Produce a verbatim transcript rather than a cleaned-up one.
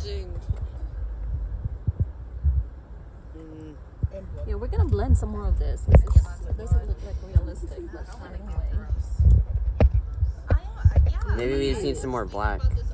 challenging. Mm. Yeah, we're gonna blend some more of this. This is, doesn't look like realistic, but anyway. I, uh, yeah. Maybe we just need some more black.